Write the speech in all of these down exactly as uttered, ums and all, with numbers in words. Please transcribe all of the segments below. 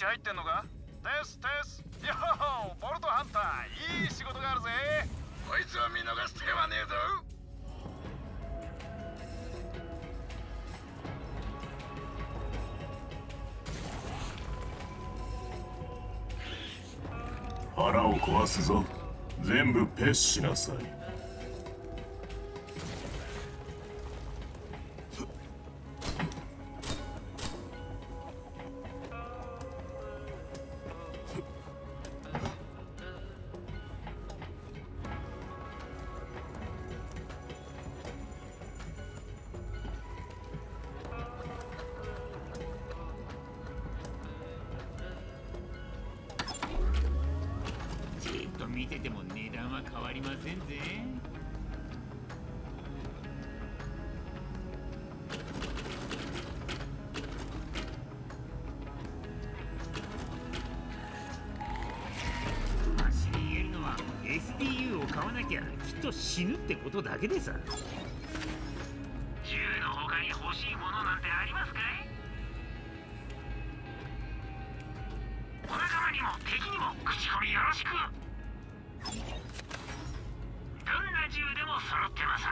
チ入ってんのか？テステス。ヨッホー、ボルトハンター、いい仕事があるぜ。こいつは見逃してはねえぞ。 腹を壊すぞ。全部ペッしなさい。 見てても値段は変わりませんぜ。私に言えるのは エスディーユー を買わなきゃきっと死ぬってことだけでさ。銃の他に欲しいものなんてありますかい？お仲間にも敵にも口コミよろしく。どんな銃でも揃ってます。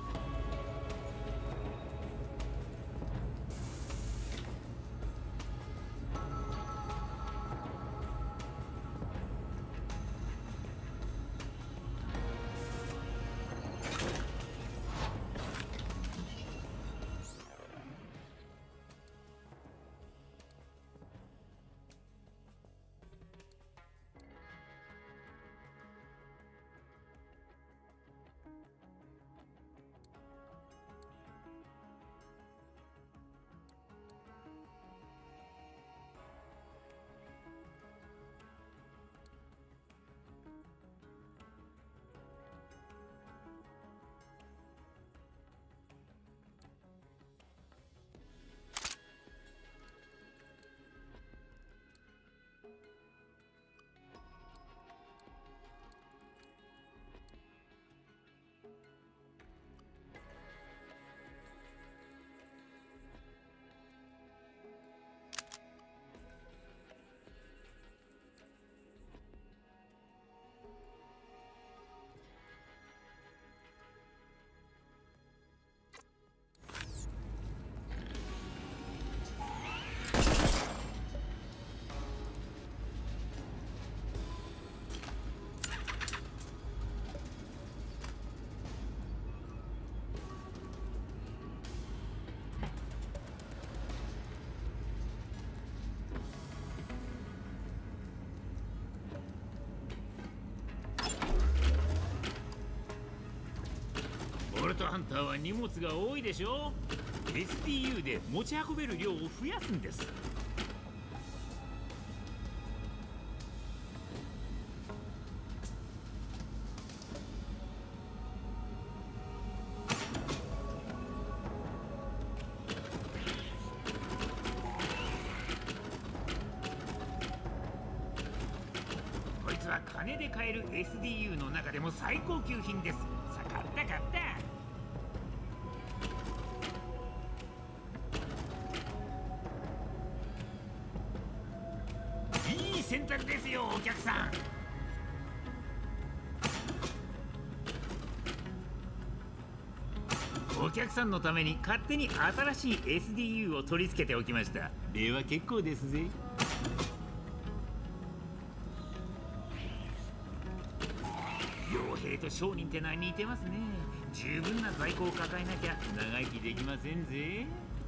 ボルトハンターは荷物が多いでしょ。 エスディーユー で持ち運べる量を増やすんです。こいつは金で買える エスディーユー の中でも最高級品です。さあ買った買った。いい選択ですよお客さん。お客さんのために勝手に新しい エスディーユー を取り付けておきました。礼は結構ですぜ。傭兵と商人ってのは似てますね。十分な在庫を抱えなきゃ長生きできませんぜ。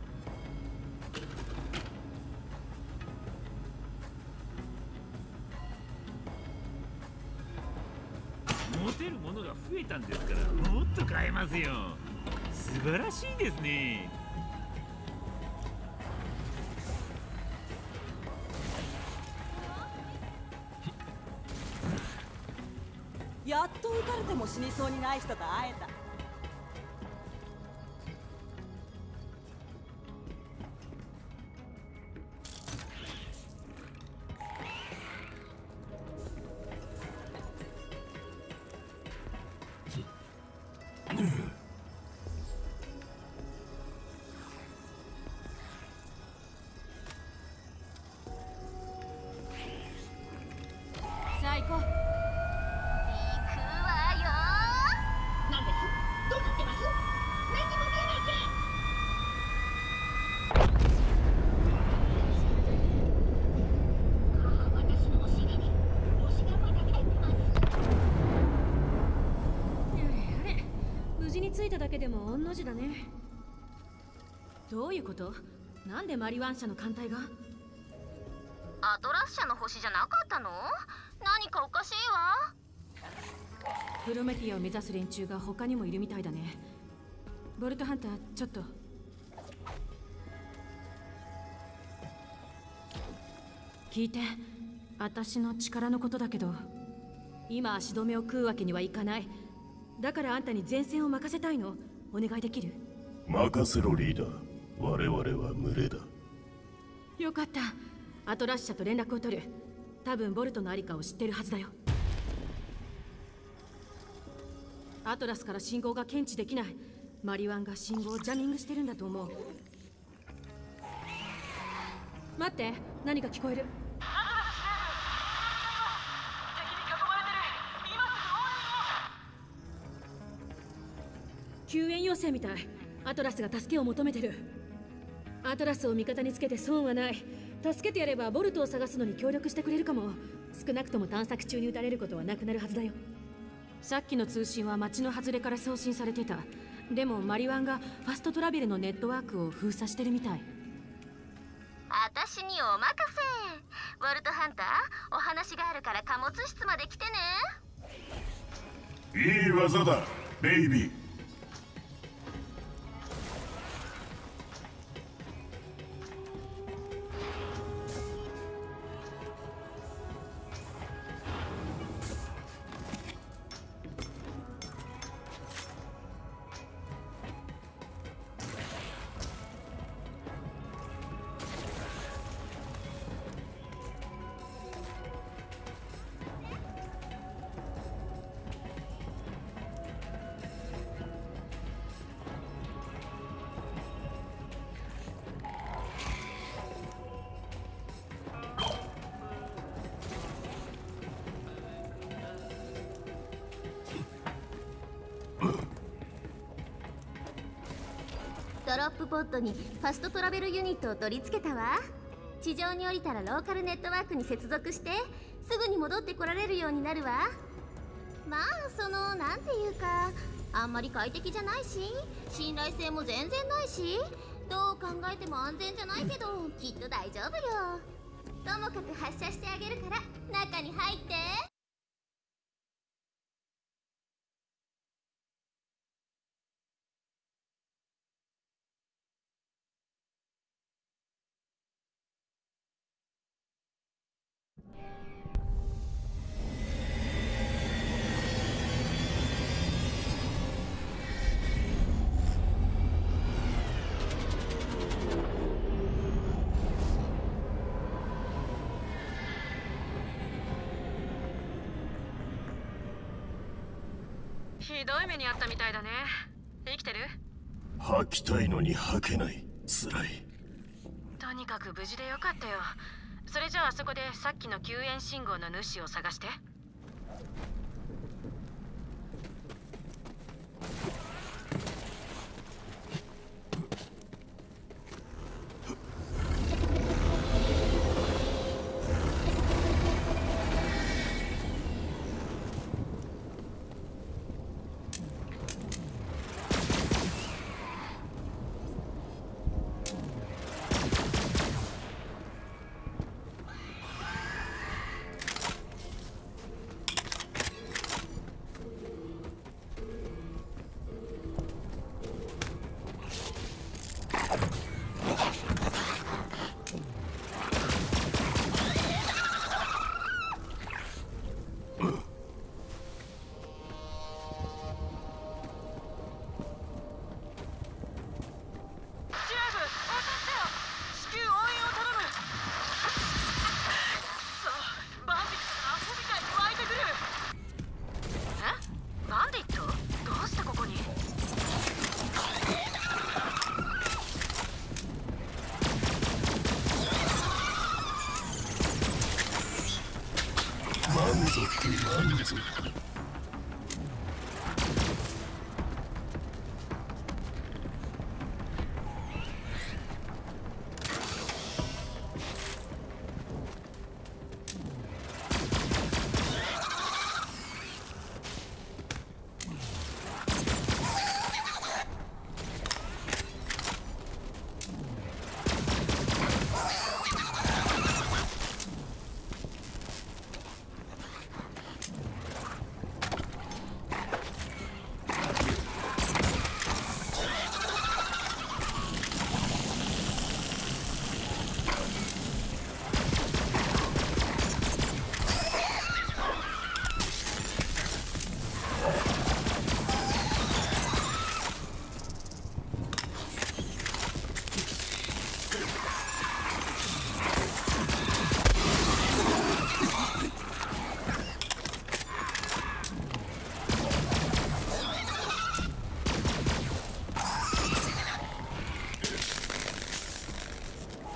持てるものが増えたんですからもっと買えますよ。素晴らしいですね。 やっと撃たれても死にそうにない人と会えた。 事についただけでも御の字だね。どういうこと？なんでマリワン社の艦隊が？ アトラス社の星じゃなかったの？何かおかしいわ。 プロメティアを目指す連中が他にもいるみたいだね。ボルトハンター、ちょっと。聞いて、私の力のことだけど、今足止めを食うわけにはいかない。だからあんたに前線を任せたいの。お願いできる？ 任せろリーダー。我々は群れだ。 よかった。アトラス社と連絡を取る。多分ボルトのありかを知ってるはずだよ。アトラスから信号が検知できない。マリワンが信号をジャミングしてるんだと思う。待って、何か聞こえる。救援要請みたい。アトラスが助けを求めてる。アトラスを味方につけて損はない。助けてやればボルトを探すのに協力してくれるかも。少なくとも探索中に撃たれることはなくなるはずだよ。さっきの通信は町の外れから送信されてた。でもマリワンがファストトラベルのネットワークを封鎖してるみたい。 私にお任せ。ウォルトハンター、お話があるから貨物室まで来てね。 いい技だベイビー。 ドロップポッドにファストトラベルユニットを取り付けたわ。地上に降りたらローカルネットワークに接続してすぐに戻ってこられるようになるわ。まあそのなんていうか、あんまり快適じゃないし信頼性も全然ないし、どう考えても安全じゃないけどきっと大丈夫よ。ともかく発射してあげるから中に入って。 ひどい目にあったみたいだね。生きてる？ 吐きたいのに吐けない。辛い。 とにかく無事でよかったよ。それじゃああそこでさっきの救援信号の主を探して。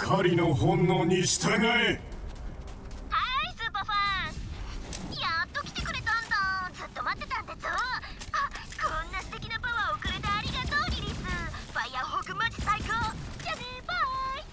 狩りの本能に従え。 はい、スーパーファン、やっと来てくれたんだ。ずっと待ってたんだぞ。あ、こんな素敵なパワーをくれてありがとうリリース。ファイヤーホークマジ最高。じゃあね、バイ。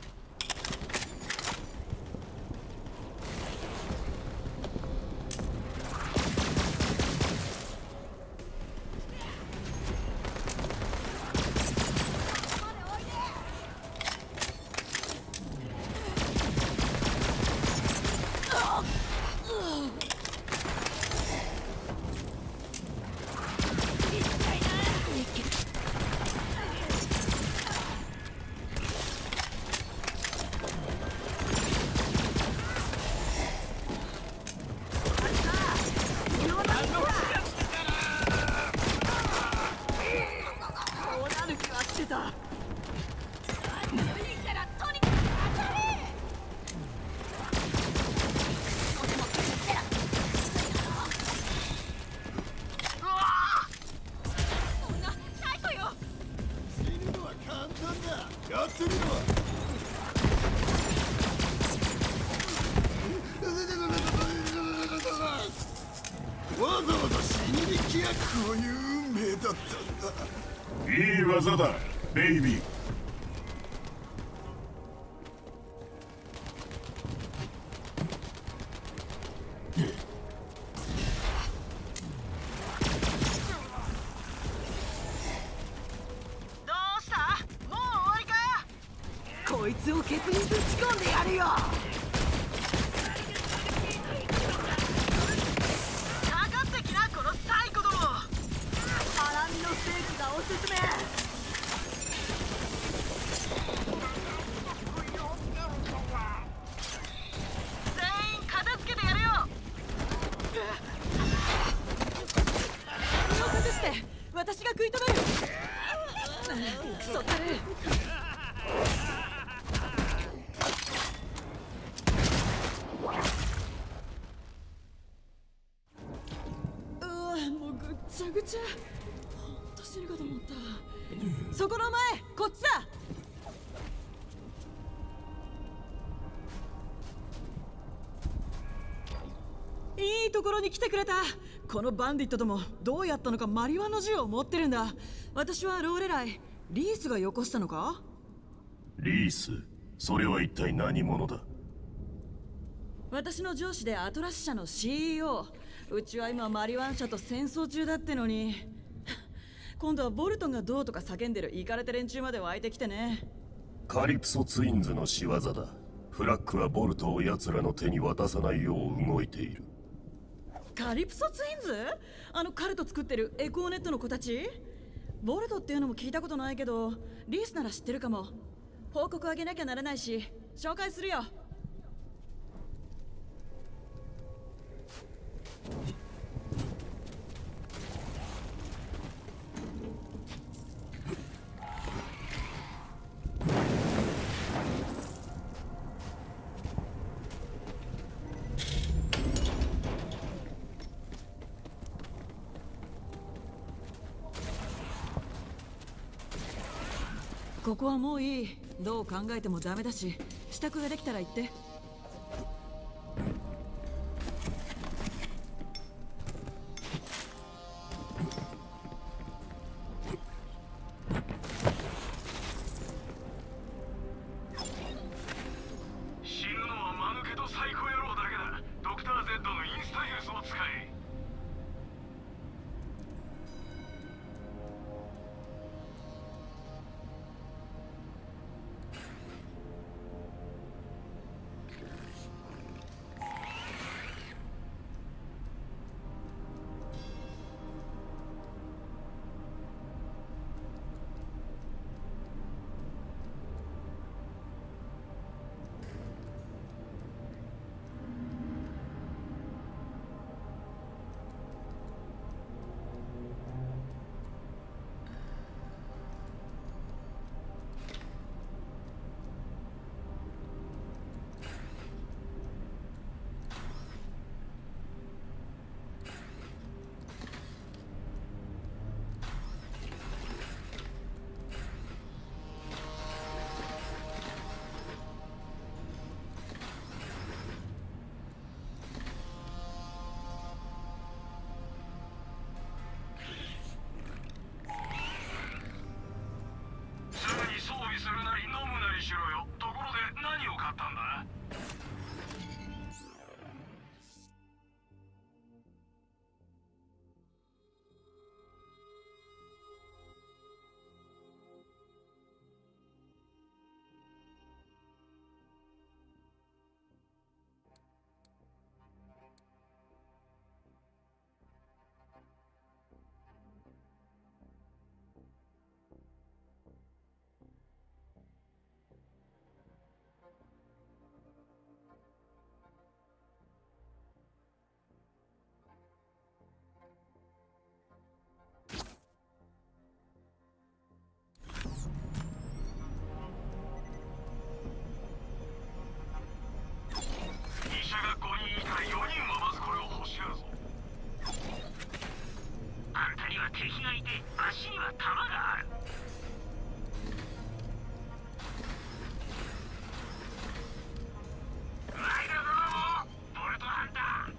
わざわざ死にに来やこういう運命だったんだ。 いい技だベイビー。 どうした？もう終わりか？こいつをケツにぶち込んでやるよ。かかってきなこのサイコども。ハラミのステーキがおすすめ。全員片付けてやるよ。身を隠して私が食い止める。クソたれ。うわ、もうぐっちゃぐちゃ。ほんと死ぬかと思った。そこの前、こっちだ。いいところに来てくれた。このバンディットどもどうやったのかマリワの銃を持ってるんだ。私はローレライ。リースがよこしたのか？ リース、それは一体何者だ？ 私の上司でアトラス社の シーイーオー。うちは今マリワン社と戦争中だってのに今度はボルトンがどうとか叫んでるイカれた連中まで湧いてきてね。 カリプソツインズの仕業だ。フラッグはボルトを奴らの手に渡さないよう動いている。 カリプソツインズ？あのカルト作ってるエコーネットの子たち？ボルトっていうのも聞いたことないけどリースなら知ってるかも。報告あげなきゃならないし紹介するよ。ここはもういい。どう考えてもダメだし支度ができたら言って。 死ぬのは間抜けとサイコ野郎だけだ。ドクター Z のインスタユースを使え。 足には弾がある。ライダーだぞ、ボルトハンター。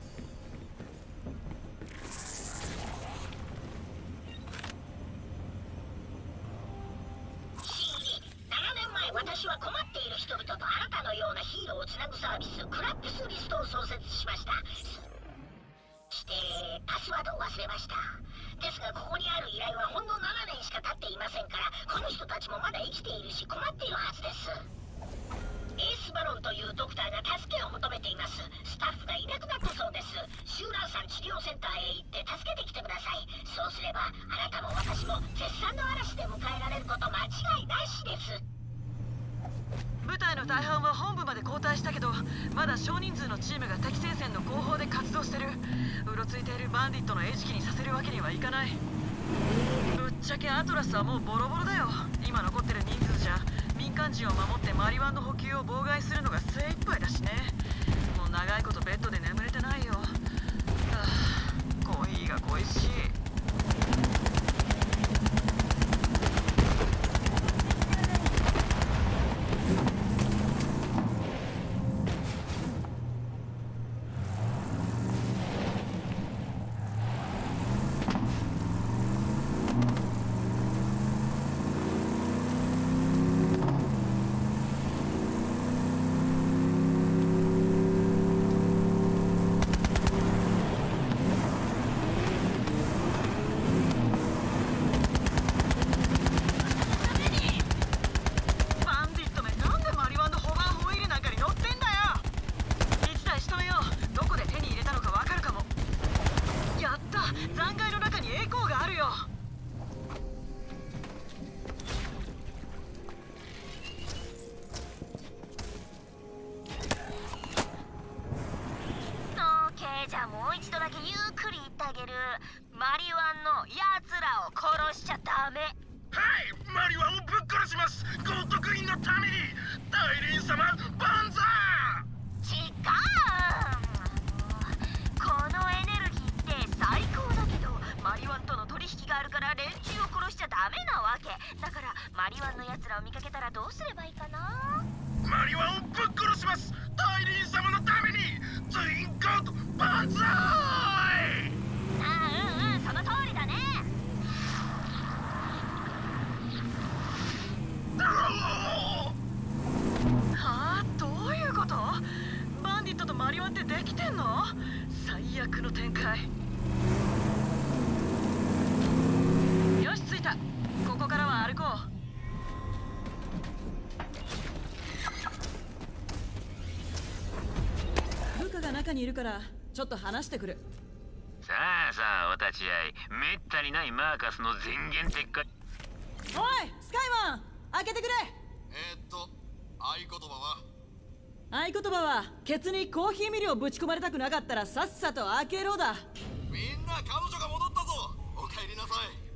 私は困っている人々とあなたのようなヒーローをつなぐサービスクラップスリストを創設しました。してパスワードを忘れました。ですがここにある依頼はほんのななねんしか経っていませんから、この人たちもまだ生きているし困っているはずです。エースバロンというドクターが助けを求めています。スタッフがいなくなったそうです。シューラーさん治療センターへ行って助けてきてください。そうすればあなたも私も絶賛の嵐で迎えられること間違いなしです。 部隊の大半は本部まで後退したけど、まだ少人数のチームが敵戦線の後方で活動してる。うろついているバンディットの餌食にさせるわけにはいかない。ぶっちゃけアトラスはもうボロボロだよ。今残ってる人数じゃ民間人を守ってマリワンの補給を妨害するのが精一杯だしね。もう長いことベッドで眠れてないよ。はあ、コーヒーが恋しい。 マリワンのやつらを殺しちゃダメ。 はい、マリワンをぶっ殺します。ゴートクイーンのために。大輪様バンザー。 違う、このエネルギーって最高だけど、マリワンとの取引があるから連中を殺しちゃダメなわけだから、マリワンのやつらを見かけたらどうすればいいかな。 マリワンをぶっ殺します。大輪様のために。ツインゴートバンザーイ。 ああ、うんうん、その通りだね。 はあ、どういうこと？バンディットとマリワンってできてんの？最悪の展開。よし、着いた。ここからは歩こう。部下が中にいるからちょっと話してくる。 さあさあ、お立ち会い。めったにないマーカスの前言撤回。 おいスカイマン、開けてくれ。 えー、っと合言葉は合言葉はケツにコーヒーミルをぶち込まれたくなかったらさっさと開けろだ。 みんな彼女が戻ったぞ。お帰りなさ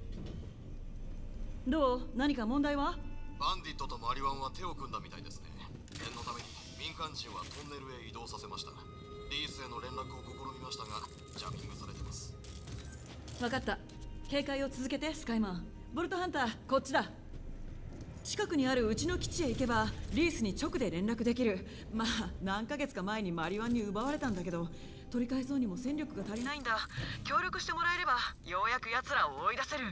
い。 どう？何か問題は？ バンディットとマリワンは手を組んだみたいですね。念のために民間人はトンネルへ移動させました。リースへの連絡を試みましたがジャミングされてます。 分かった。警戒を続けてスカイマン。ボルトハンター、こっちだ。近くにあるうちの基地へ行けばリースに直で連絡できる。まあ何ヶ月か前にマリワンに奪われたんだけど、取り返そうにも戦力が足りないんだ。協力してもらえればようやく奴らを追い出せる。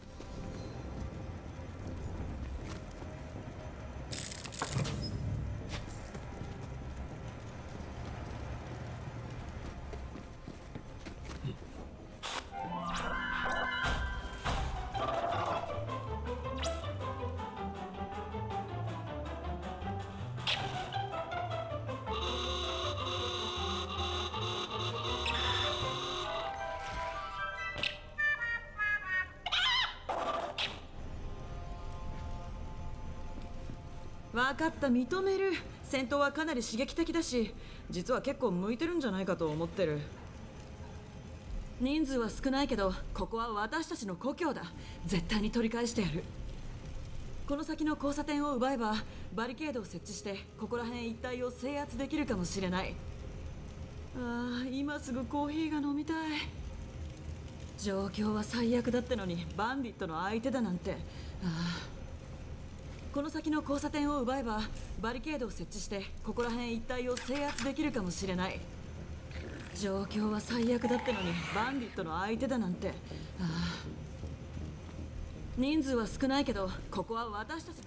分かった、認める。戦闘はかなり刺激的だし、実は結構向いてるんじゃないかと思ってる。人数は少ないけどここは私たちの故郷だ。絶対に取り返してやる。この先の交差点を奪えばバリケードを設置してここら辺一帯を制圧できるかもしれない。ああ、今すぐコーヒーが飲みたい。 状況は最悪だったのにバンディットの相手だなんて。ああ、この先の交差点を奪えばバリケードを設置してここら辺一帯を制圧できるかもしれない。状況は最悪だったのにバンディットの相手だなんて。ああ、人数は少ないけどここは私たちの。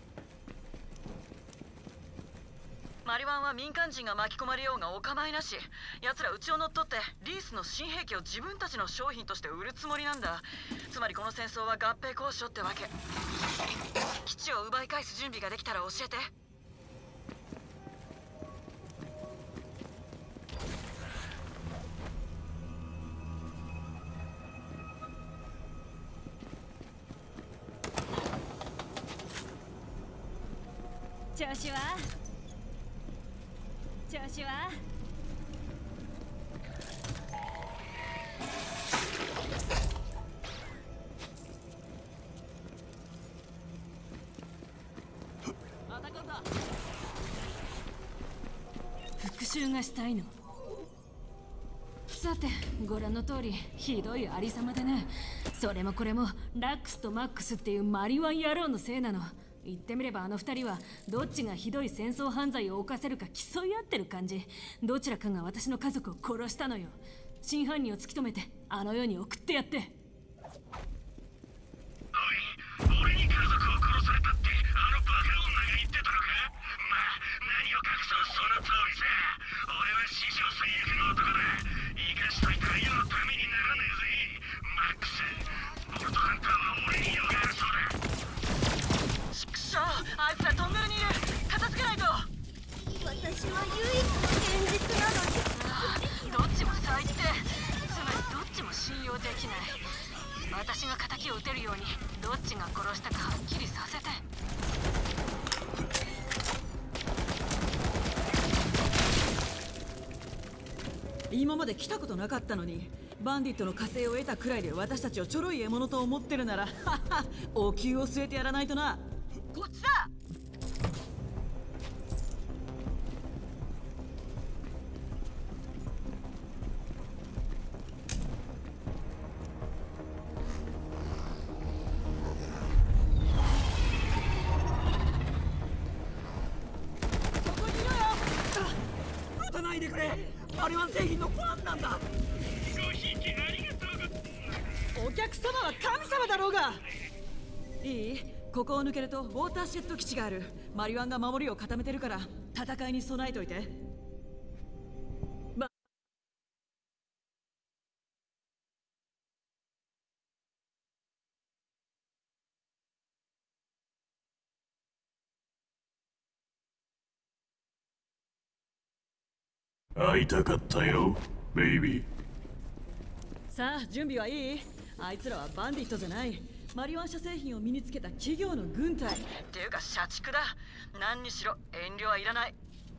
マリワンは民間人が巻き込まれようがお構いなし。奴らうちを乗っ取ってリースの新兵器を自分たちの商品として売るつもりなんだ。つまりこの戦争は合併交渉ってわけ。基地を奪い返す準備ができたら教えて。 調子は調子は復讐がしたいの。さて、ご覧の通りひどいありさまでね。それもこれもラックスとマックスっていうマリワン野郎のせいなの。言ってみればあの二人はどっちがひどい戦争犯罪を犯せるか競い合ってる感じ。どちらかが私の家族を殺したのよ。真犯人を突き止めてあの世に送ってやって。 おい、俺に家族を殺されたってあのバカ女が言ってたのか。まあ何を隠そう、その通りさ。俺は史上最悪の男だ。生かしといたら世のためにならねえぜ。マックス、ボルトハンターは俺によがるそうだ。 あいつらトンネルにいる。片付けないと。 私は唯一現実なのに。 どっちも最低。つまりどっちも信用できない。私が敵を撃てるようにどっちが殺したかはっきりさせて。今まで来たことなかったのにバンディットの加勢を得たくらいで私たちをちょろい獲物と思ってるならお灸を据えてやらないとな。こっちだ。そこにいろよ。撃たないでくれ。マリワン製品のファンなんだ。 ごひいきありがとう。 お客様は神様だろうが。いい？ここを抜けるとウォーターシェット基地がある。マリワンが守りを固めてるから戦いに備えといて。ま会いたかったよ、ベイビー。 さあ準備はいい？あいつらはバンディットじゃない。マリワン社製品を身につけた企業の軍隊っていうか社畜だ。何にしろ遠慮はいらない。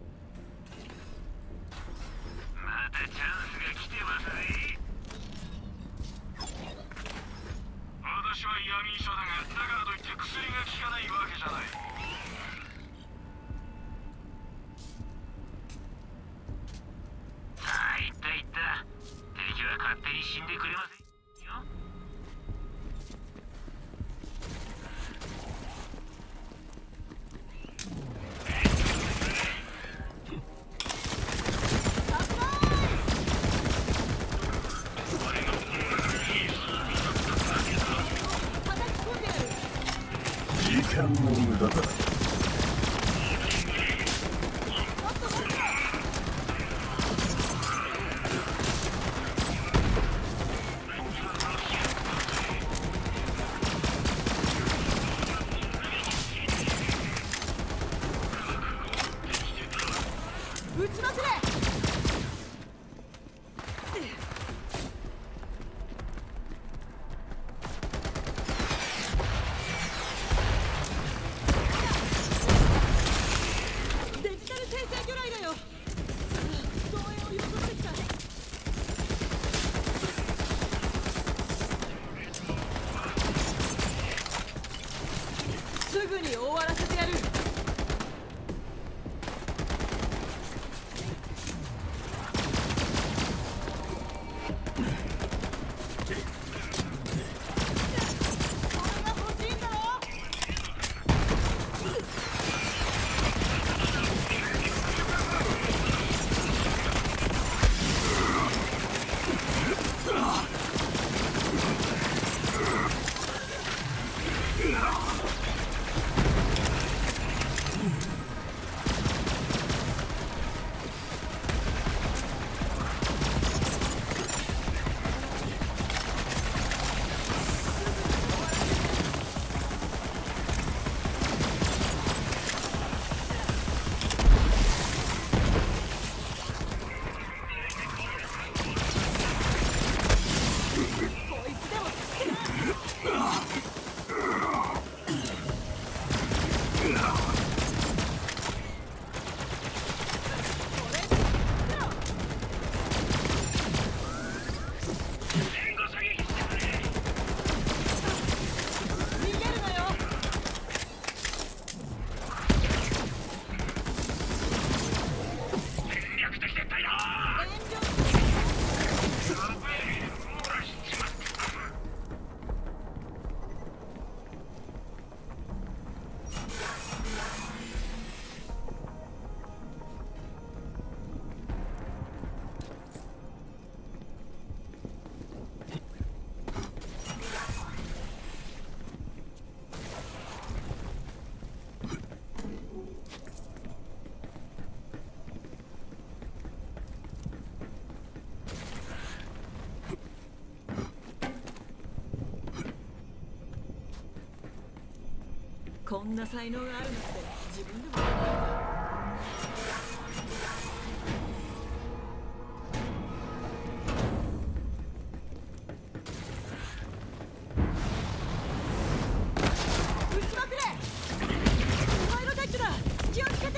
またチャンスが来てますね。私は闇医者だが、だからといって薬が効かないわけじゃない。さあ言った言った。敵は勝手に死んでくれませんよ。 時間の無駄だ。 撃ちまくれ。デジタル生成魚雷だよ。増援を利用してきた。すぐに終わらせてやる。 こんな才能があるなんて自分でも思わないわ。撃ちまくれ。パイロテックだ。気をつけて。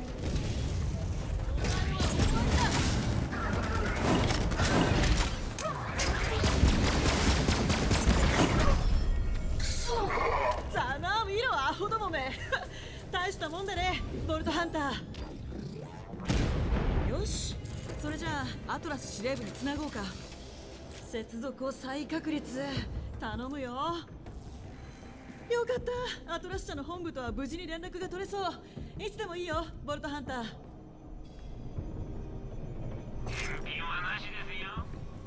ざまあ見ろアホどもめ。大したもんだねボルトハンター。よし、それじゃあアトラス司令部につなごうか。接続を再確立頼むよ。よかった、アトラス社の本部とは無事に連絡が取れそう。いつでもいいよボルトハンター。 電話なしですよ。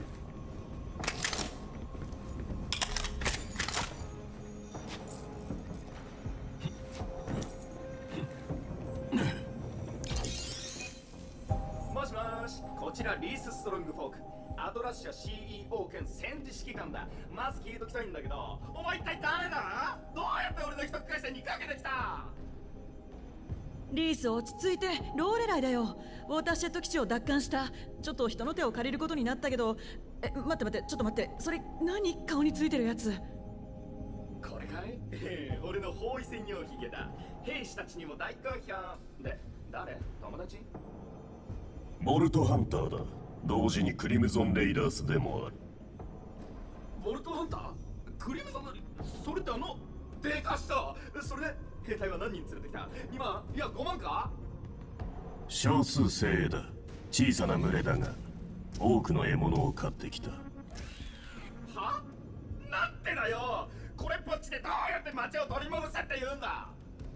もしもし、こちらリース・ストロングフォーク、アトラス社 シーイーオー 兼戦時指揮官だ。まず聞いときたいんだけど、お前一体誰だ？どうやって俺の秘匿回線にかけてきた？ リース落ち着いて、ローレライだよ。ウォーターシェット基地を奪還した。ちょっと人の手を借りることになったけど。え、待って待って、ちょっと待って、それ何？顔についてるやつ。 これかい？ええ、俺の包囲専用ヒゲだ。兵士たちにも大好評で、誰？友達？ ボルトハンターだ。同時にクリムゾンレイダースでもある。 ボルトハンター？クリムゾン？それってあのでかした。それで兵隊は何人連れてきた？今、いやごまんか？ 少数精鋭だ。小さな群れだが多くの獲物を買ってきた。 は？なんてだよ。これっぽっちでどうやって町を取り戻せって言うんだ。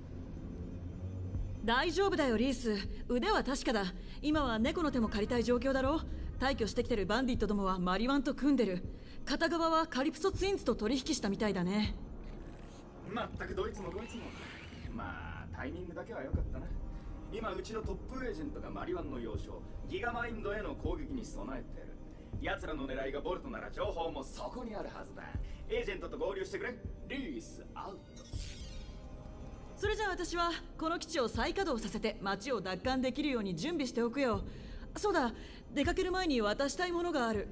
大丈夫だよリース、腕は確かだ。今は猫の手も借りたい状況だろ。退去してきてるバンディットどもはマリワンと組んでる。片側はカリプソツインズと取引したみたいだね。 まったくどいつもこいつも。まあタイミングだけは良かったな。今うちのトップエージェントがマリワンの要衝ギガマインドへの攻撃に備えてる。奴らの狙いがボルトなら情報もそこにあるはずだ。エージェントと合流してくれ。リースアウト。 それじゃあ私はこの基地を再稼働させて街を奪還できるように準備しておくよ。そうだ、出かける前に渡したいものがある。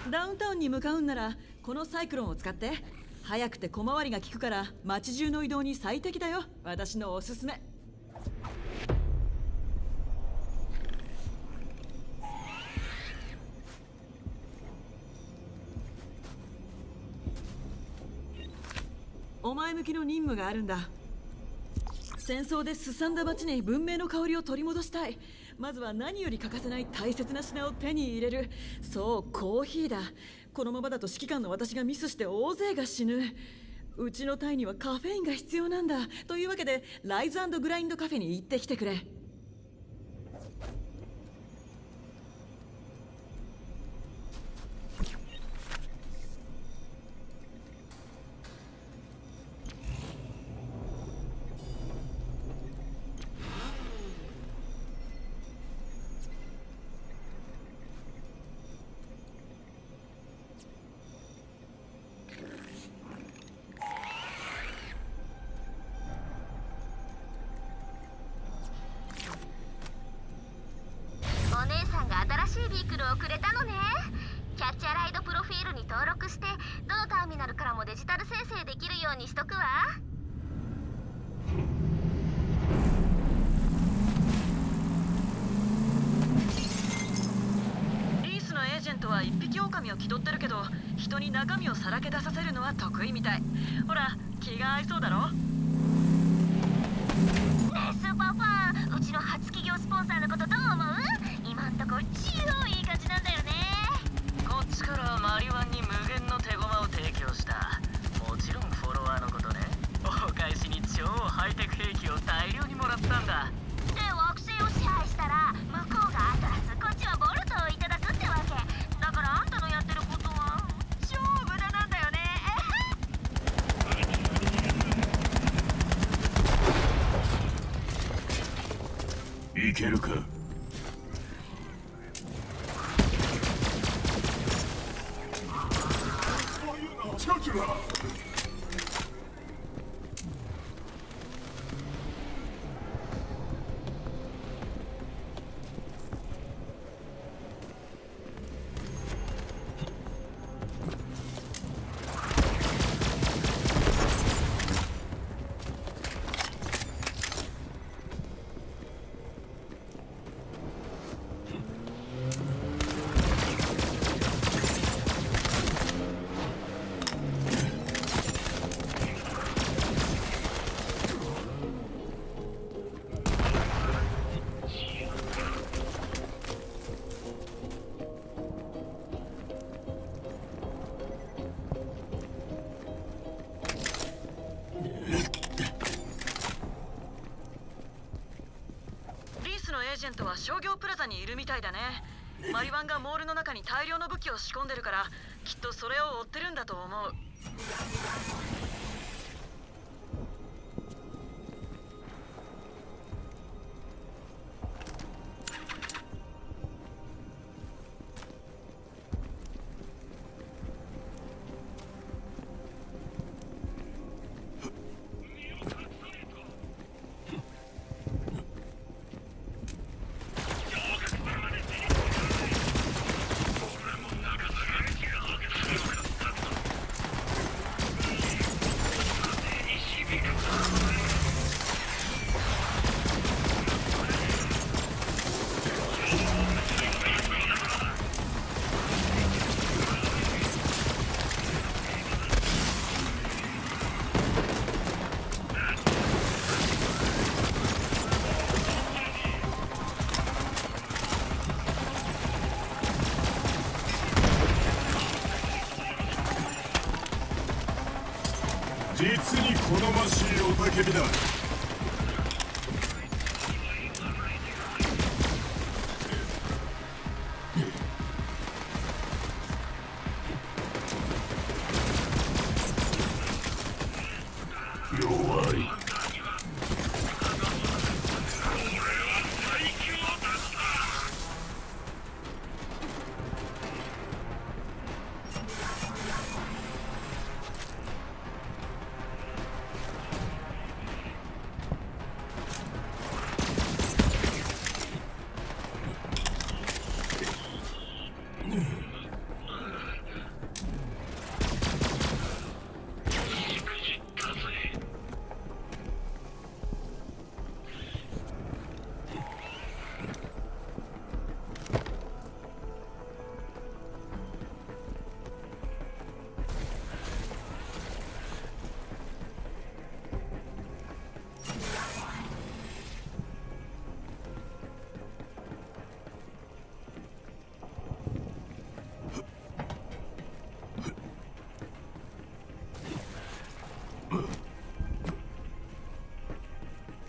ダウンタウンに向かうんならこのサイクロンを使って。早くて小回りが利くから街中の移動に最適だよ。私のおすすめ。お前向きの任務があるんだ。戦争ですさんだ街に文明の香りを取り戻したい。まずは何より欠かせない大切な品を手に入れる。そうコーヒーだ。このままだと指揮官の私がミスして大勢が死ぬ。うちの隊にはカフェインが必要なんだ。というわけでライズ&グラインドカフェに行ってきてくれ。 新しいビークルをくれたのね。キャッチャーライドプロフィールに登録してどのターミナルからもデジタル生成できるようにしとくわ。 リースのエージェントは一匹狼を気取ってるけど人に中身をさらけ出させるのは得意みたい。ほら気が合いそうだろ。 ねえスーパーファン、うちの初企業スポンサーのことどう思う？今んとこ超いい感じなんだよね。 こっちからマリワンに無限の手駒を提供した。もちろんフォロワーのことね。お返しに超ハイテク兵器を大量にもらったんだ。 で惑星を支配したら向こうがアトラス、こっちはボルトをいただくってわけだから、あんたのやってることは超無駄なんだよね。 いけるか。 エージェントは商業プラザにいるみたいだね。マリワンがモールの中に大量の武器を仕込んでるからきっとそれを追ってるんだと思う。実に好ましい雄たけびだ。弱い。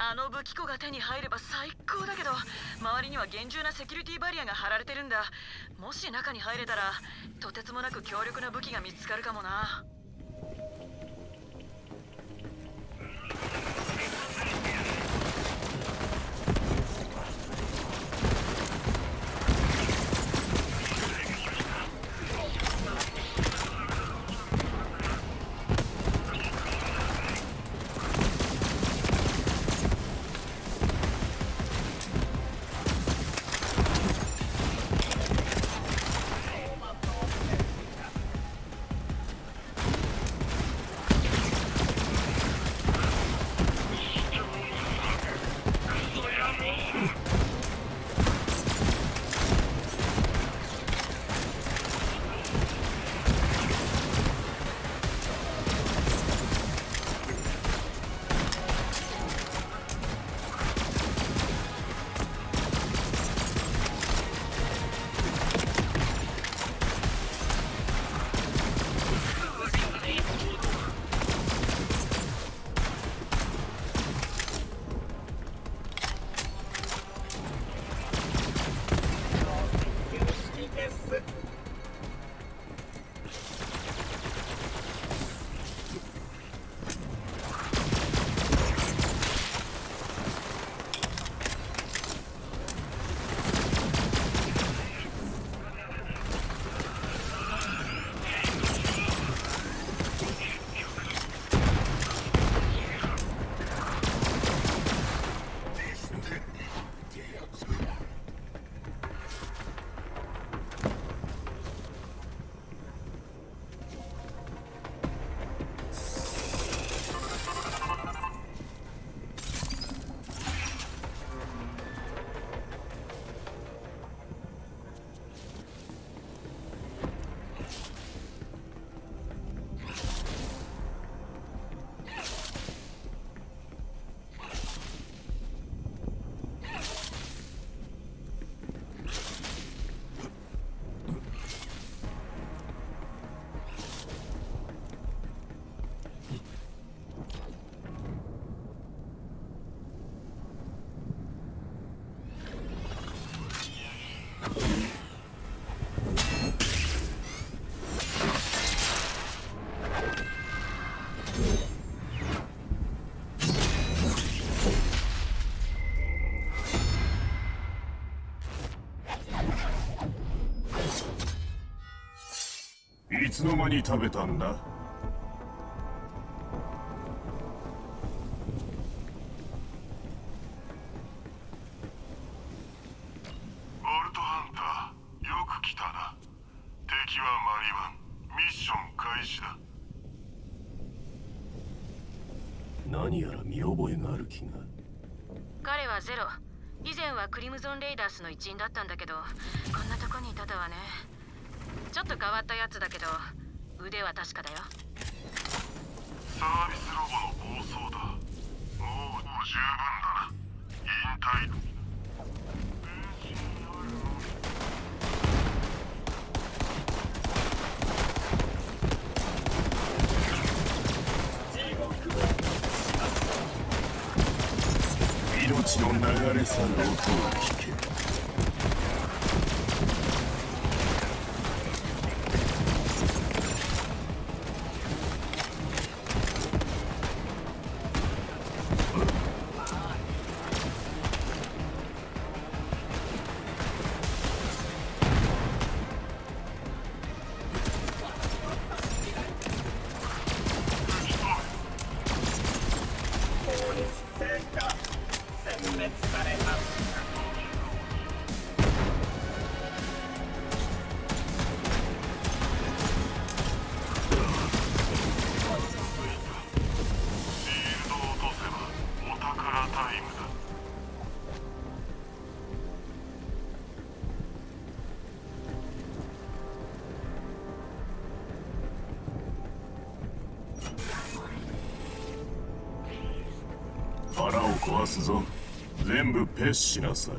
あの武器庫が手に入れば最高だけど、周りには厳重なセキュリティバリアが張られてるんだ。もし中に入れたらとてつもなく強力な武器が見つかるかもな。 いつの間に食べたんだ？ ボルトハンター、よく来たな。敵はマリワン。ミッション開始だ。 何やら見覚えがある気が。 彼はゼロ。以前はクリムゾンレイダースの一員だったんだけど、こんなとこにいたとはね。ちょっと変わったやつだけど、腕は確かだよ。 サービスロボの暴走だ。もう十分だな。引退。 命の流れ去る音を聞け。腹を壊すぞ。全部ペッしなさい。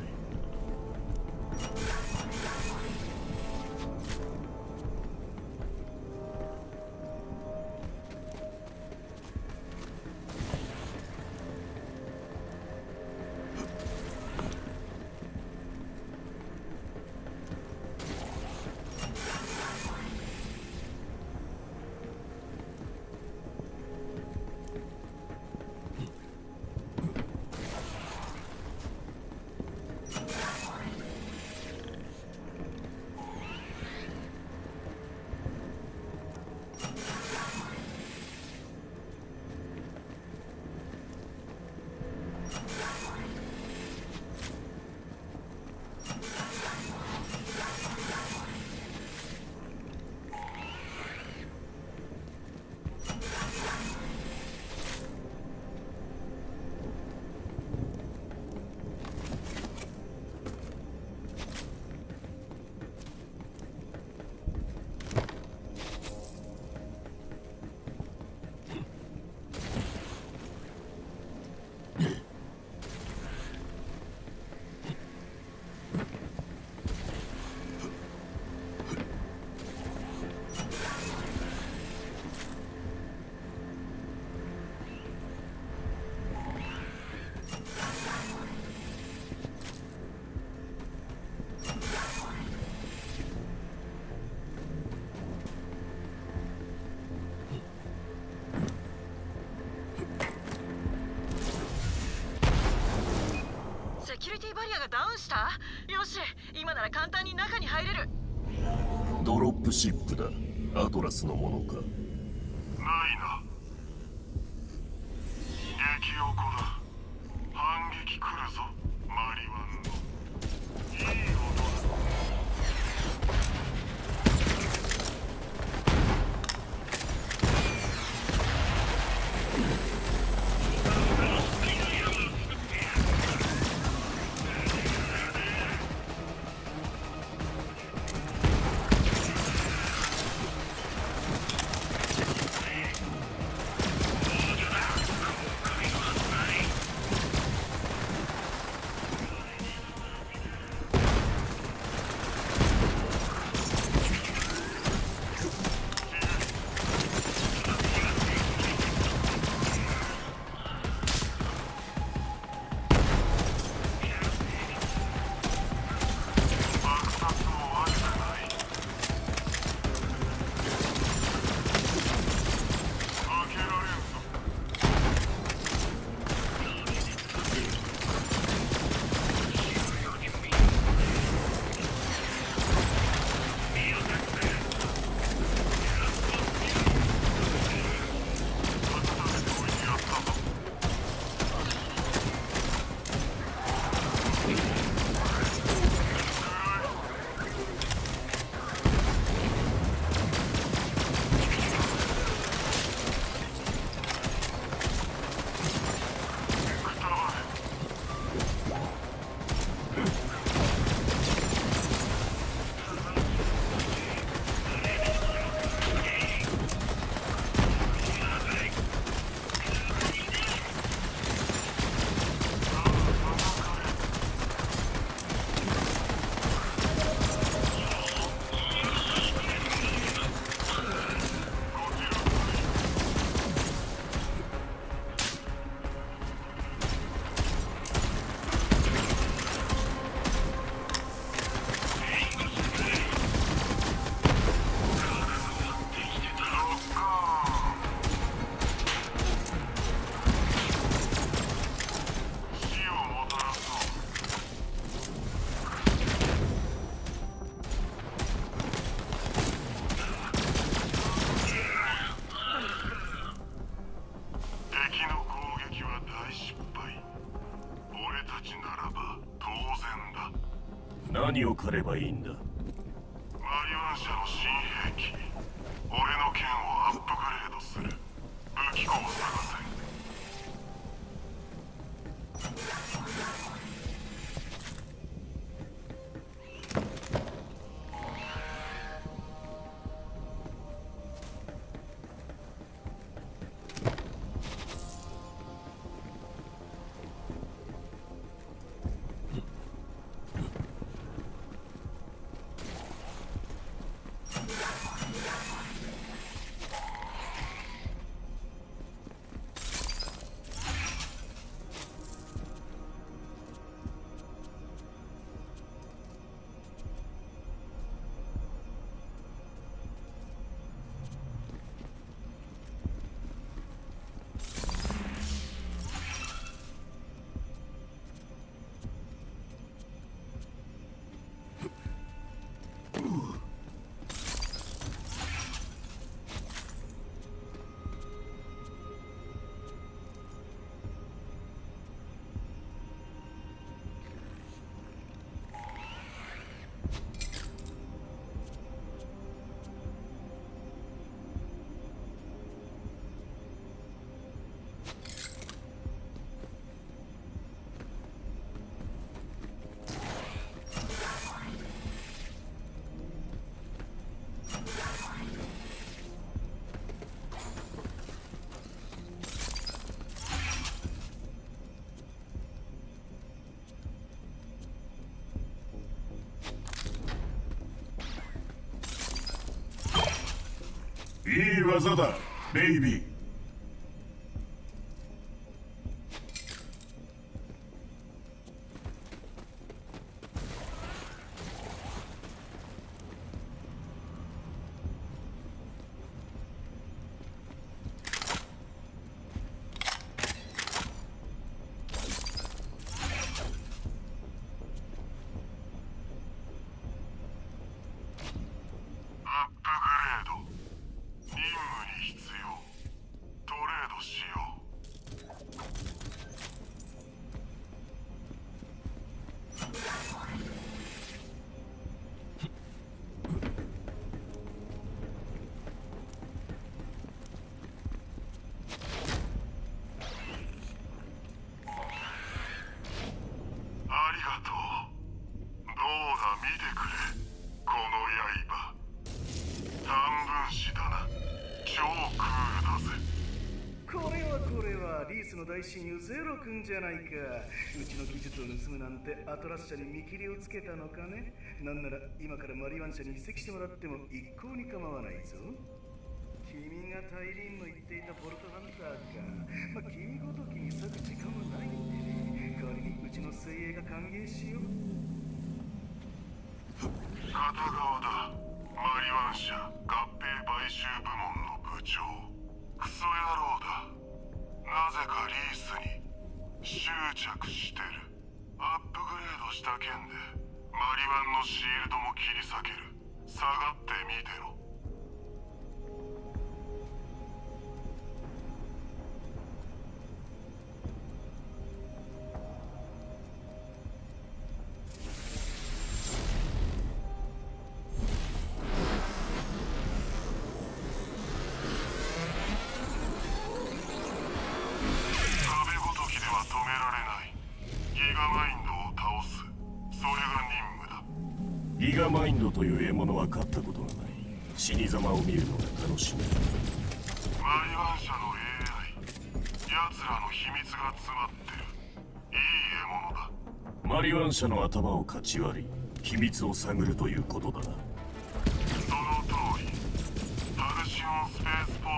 キュリティバリアがダウンした。よし、今なら簡単に中に入れる。 ドロップシップだ。アトラスのものか。 ないな。激おこだ。反撃来るぞ、マリワンの。いい音だ。 何を狩ればいいんだ。 マリワン社の新兵器。俺の剣をアップグレードする武器庫を探せ。 いい技だ、ベイビー。 リースの大親友ゼロ君じゃないか。うちの技術を盗むなんてアトラス社に見切りをつけたのかね。なんなら今からマリワン社に移籍してもらっても一向に構わないぞ。君が大輪の言っていたポルトハンターか。まあ、君ごときに割く時間はないんでね。代わりにうちの精鋭が歓迎しよう。 片側だ。マリワン社合併買収部門の部長。クソ野郎だ。なぜかリースに執着してる。アップグレードした件でマリワンのシールドも切り裂ける。下がってみてろ。 ギガマインドという獲物は飼ったことがない。死に様を見るのが楽しみ。 マリワン社の エーアイ、奴らの秘密が詰まってる。いい獲物だ。 マリワン社の頭をかち割り、秘密を探るということだな。 その通り。タルシオンスペースポ